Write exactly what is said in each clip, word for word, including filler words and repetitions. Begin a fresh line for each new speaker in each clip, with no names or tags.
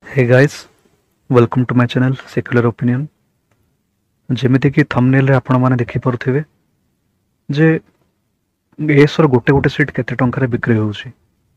Hey guys, welcome to my channel Secular Opinion. जेमिति कि thumbnail रे आपण माने देखि परुथिबे जे एसर गोटे गोटे सीट केते टंका रे बिक्री होउची।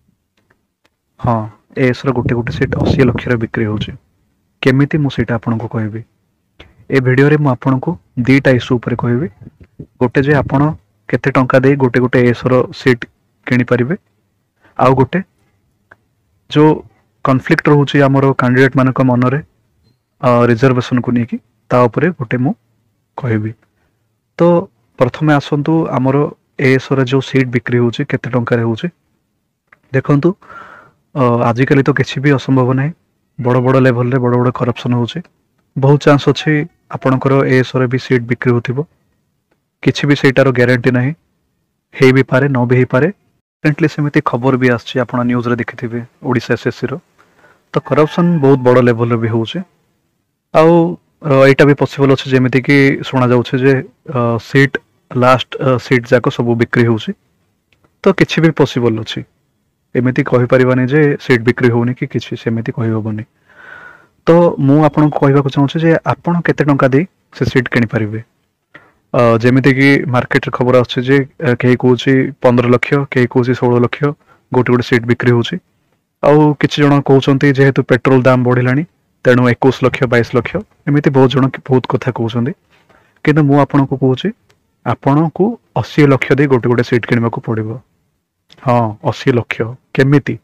हां, एसर गोटे गोटे सीट अस्सी लाख रे बिक्री होउची। केमिति मु सीटा आपण को कहबी। ए वीडियो रे मु आपण को दीटा इशू ऊपर कहबी। गोटे जे आपण केते टंका दे गोटे गोटे एसर सीट किनि परिबे। आउ गोटे जो कॉन्फ्लिक्ट रोचे आमर कैंडिडेट मानक मनरे रिजर्वेशन को लेकिन ता उपरे गोटे मु कहबी। तो प्रथमे आसंतु आमर एएस रे जो सीट बिक्री होची केते टंका रे होची देखंतु। आजिकल तो किसी भी असंभव नहीं, बड़ बड़ लेवल रे बड़ बड़ करप्शन होची। बहुत चांस अछि आपनकर एएस रे भी सीट बिक्री होथिबो। किछि भी सेटार ग्यारंटी नहीं, हे भी पारे न भी पारे। रिसेंटली सेमिति खबर भी आछि, आपण न्यूज रे देखिथिबे ओडिसा एसएससी रो। तो करप्शन बहुत बड़ लेवल रे भी होचे। आउ एटा भी पॉसिबल अछि जेमिति कि सुना जाउछे जे सीट लास्ट सीट जाको सब बिक्री होउची। तो किछि भी पॉसिबल अछि, एमिति कहि परिबानी जे सीट बिक्री होउनी कि किछि सेमिति कहि होबनी। तो मु आपन को कहबा को चाहूछि जे आपन केते टंका दे से सीट किनि परिबे। जेमिति कि मार्केट रे खबर अछि जे केही कहूछि पंद्रह लाख, केही कहूछि सोलह लाख गोटे गोटे सीट बिक्री होउची। आउ किछि जण कहउछन्ती जेहेतु पेट्रोल दाम बढ़िलानी तेणु इक्कीस लाख बाईस लाख एमिति बहुत जण बहुत कथा कहउछन्ती। किंतु मु आपन को कहउछि आपन को अस्सी लाख दे गोटे गोटे सीट किनिबा को पड़िबो। हां, अस्सी लाख केमिति,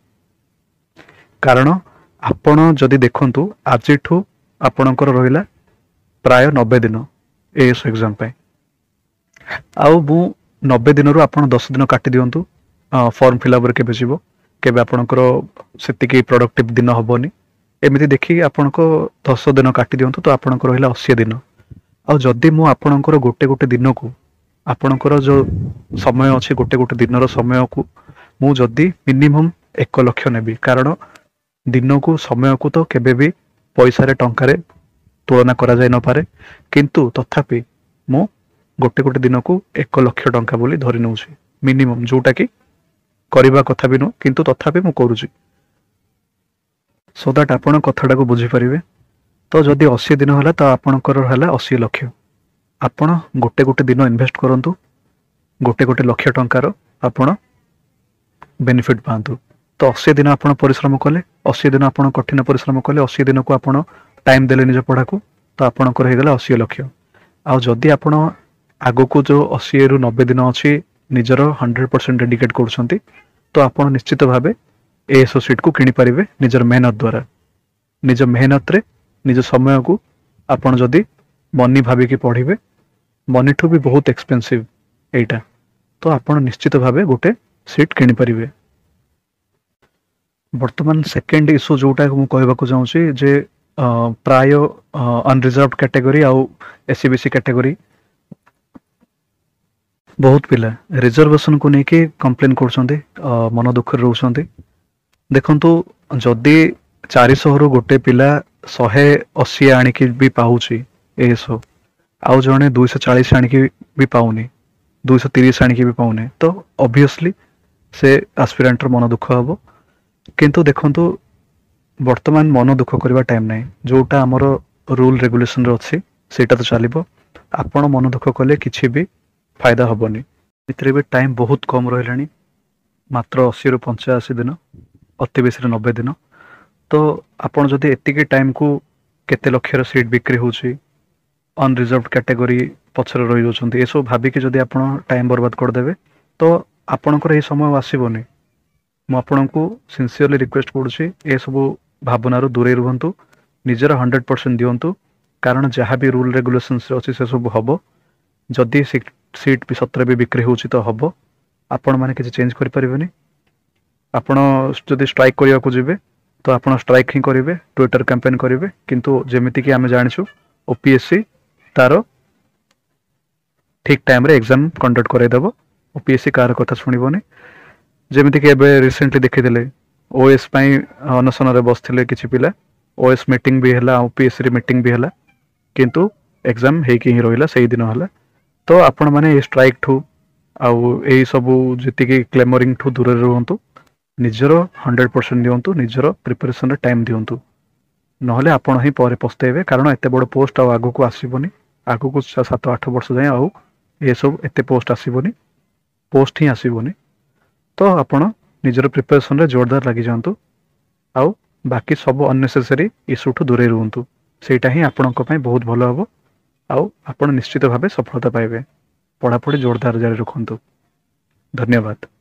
कारण आपन जदि देखंतु आजिठु आपनकर रहिला प्राय नब्बे दिन एएस एग्जाम पे। आउ मु नब्बे दिन रु आपन दस दिन काटि दियंतु फॉर्म फिलअप रे केबे जिवो, केबे आपनकर सेतिकी प्रोडक्टिव दिन हबोनी। एमिति देखि आपनको दस दिन काटि दियंतु तो आपनकर रहिला अस्सी दिन। आ जदि मु आपनकर गोटे गोटे दिन को आपनकर जो समय अछि गोटे गोटे दिनर समय को मु जदि मिनिमम एक लाख नेबी, कारण दिन को समय को तो केबे भी पैसा रे टंका रे तुलना करा जाय न पारे। किंतु तथापि मु गोटे गोटे दिन को एक लाख टंका बोली धरि नउछि मिनिमम, जोटा कि करिबा कथा भी नो, किंतु तथापि मु करूछि सो दैट आपण कथाटा को बुझी परिबे। तो जदि अस्सी दिन होला तो आपणकर होला अस्सी लाख। आपण गोटे गोटे दिन इन्वेस्ट करंतु, गोटे गोटे लाख टंकार आपण बेनिफिट पांतु। तो अस्सी दिन आपण परिश्रम कले, अस्सी दिन आपण कठिन परिश्रम कले, अस्सी दिन को आपण टाइम देले निज पढ़ा को, तो आपणकर हे गेला अस्सी लाख। आ जदि आपण आगो को जो अस्सी रु नब्बे दिन अछि निजर हंड्रेड परसेंट डेडिकेट करछंती, तो आपण निश्चित भाबे एएस सीट को किनि परिबे निजर मेहनत द्वारा। निज मेहनत रे निज समय को आपण जदि मनी भाबी कि पढ़िबे, मनी ठू भी बहुत एक्सपेंसिव एटा, तो आपण निश्चित भाबे गोटे सीट किनि परिबे। वर्तमान सेकेंड इशू जोटा मु कहबा को चाहूछि जे प्राय अनरिजर्व्ड कैटेगरी आउ एससीबीसी कैटेगरी बहुत पिला रिजर्वेशन को लेके कंप्लेन करछन्ते, मन दुख रे रहउछन्ते। देखंतु जदि चार सौ रु गोटे पिला एक सौ अस्सी आनिकी भी पाउची एसो, आउ जणे दो सौ चालीस आनिकी भी पाउनी, दो सौ तीस आनिकी भी पाउने, तो ऑब्वियसली से एस्पिरेंट मन दुख हबो। किंतु देखंतु वर्तमान मन दुख करबा टाइम नै, जोटा हमर रूल रेगुलेशन रे अछि सेटा तो चलिबो। आपण मन दुख कले किछि भी फायदा हबनी। इतरे भी टाइम बहुत कम रहलानी, मात्र अस्सी रु पचासी दिन, अति बेसी नब्बे दिन। तो आपण जदि एतिके टाइम को केते लक्षर सीट बिक्री होची, अनरिजर्व्ड कैटेगरी पछरे रहि जोछन्ती, एसो भाबी कि जदि आपण टाइम बर्बाद कर देबे तो आपणकर ए समय आसीबोनी। मु आपणको सिंसियरली रिक्वेस्ट करूची ए सब भावना रो दूरे रहंतु, निजर हंड्रेड परसेंट दियंतु, कारण जहाँ भी रूल रेगुलेशंस अछि से सब हबो। जदि सीट भी सत्र भी बिक्री होची तो हबो, आपण माने किछि चेंज करि परिबेनी। आपण जदि स्ट्राइक करिया को जिबे तो आपण स्ट्राइक ही करिवे, ट्विटर कैंपेन करिवे, किंतु जेमिति कि आमे जानिछु ओपीएससी तारो ठीक टाइम रे एग्जाम कंडक्ट करे देबो। ओपीएससी कार कथा सुनिबोनी। जेमिति कि एबे रिसेंटली देखि देले ओएस पई अनशन रे बसथिले किछि पिला, ओएस मीटिंग भी हला, ओपीएससी रे मीटिंग भी हला, किंतु एग्जाम हे कि ही रहिला सेही दिन हला। तो आपण माने स्ट्राइक ठू आउ एई सबु जति क्लेमरिंग ठू दूर रहंतु, निजर हंड्रेड परसेंट दियंतु, निजर प्रिपरेशन रे टाइम दियंतु। नहले आपण ही पर पस्तेबे कारण एते बड़ पोस्ट आ आगु को आसीबोनी आगु को सात आठ वर्ष जाए आउ ये सब एते पोस्ट आसीबोनी पोस्ट ही आसीबोनी तो आपण निजर प्रिपरेशन रे जोरदार लगी जांतु आउ बाकी सब अननेसेसरी इश्यू ठू दूरे रुहंतु सेटा ही आपणक पय बहुत भलो हबो आउ आपण निश्चित भाबे सफलता पाइबे पढ़ापढ़ी जोरदार जारी रखंतु धन्यवाद।